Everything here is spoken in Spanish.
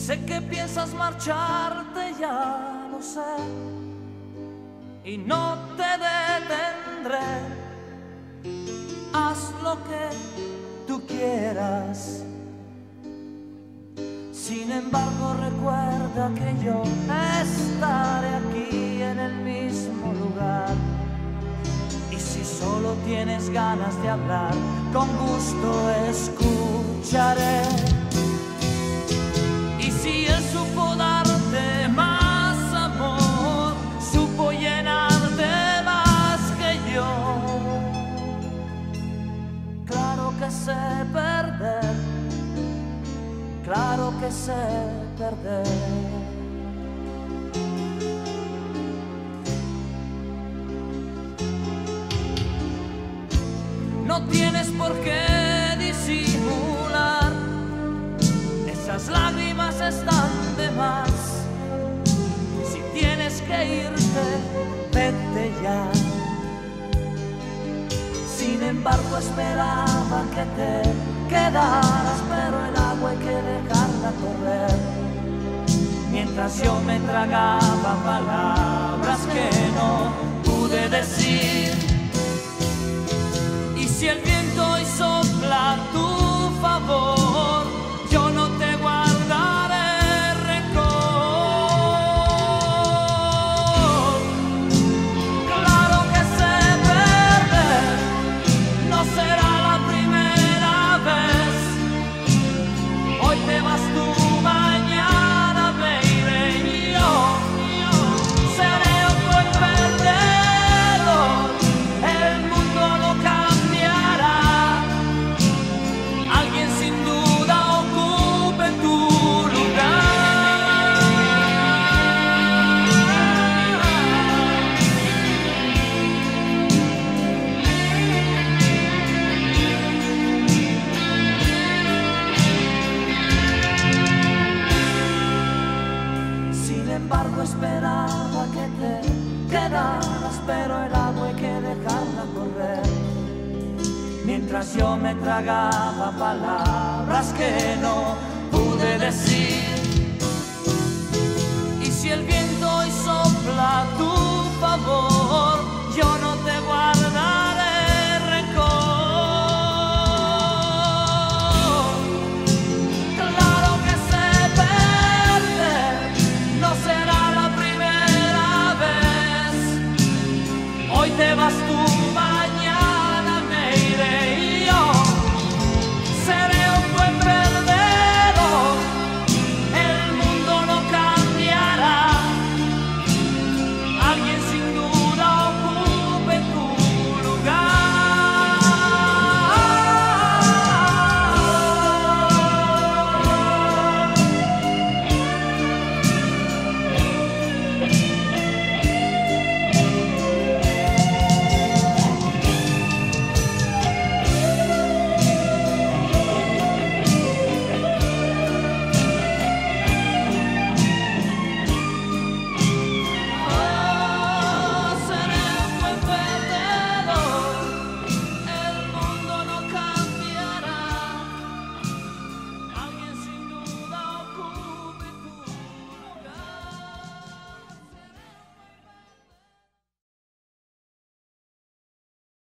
Sé que piensas marcharte, ya lo sé, y no te detendré. Haz lo que tú quieras. Sin embargo, recuerda que yo estaré aquí en el mismo lugar. Y si solo tienes ganas de hablar, con gusto escucharé. Y si él supo darte más amor, supo llenarte más que yo. Claro que sé perder, claro que sé perder. No tienes por qué disimular, esas lágrimas están de más. Si tienes que irte, vete ya. Sin embargo, esperaba que te quedaras, pero el agua hay que dejarla correr. Mientras yo me tragaba palabras que no pude decir. Y si el viento hoy sopla a tu favor, yo no te guardaré rencor. Claro que sé perder, no será la primera vez. Hoy te vas tú, mañana baby, yo seré otro el perdedor. El mundo no cambiará, alguien sin duda ocupe tu lugar. Sin embargo, esperaba que te quedaras, pero el agua hay que dejarla correr. Mientras yo me tragaba palabras que no pude decir. Y si el viento hoy sopla a tu favor, yo no te guardaré rencor. Claro que sé perder, no será la primera vez. Hoy te vas tú, mañana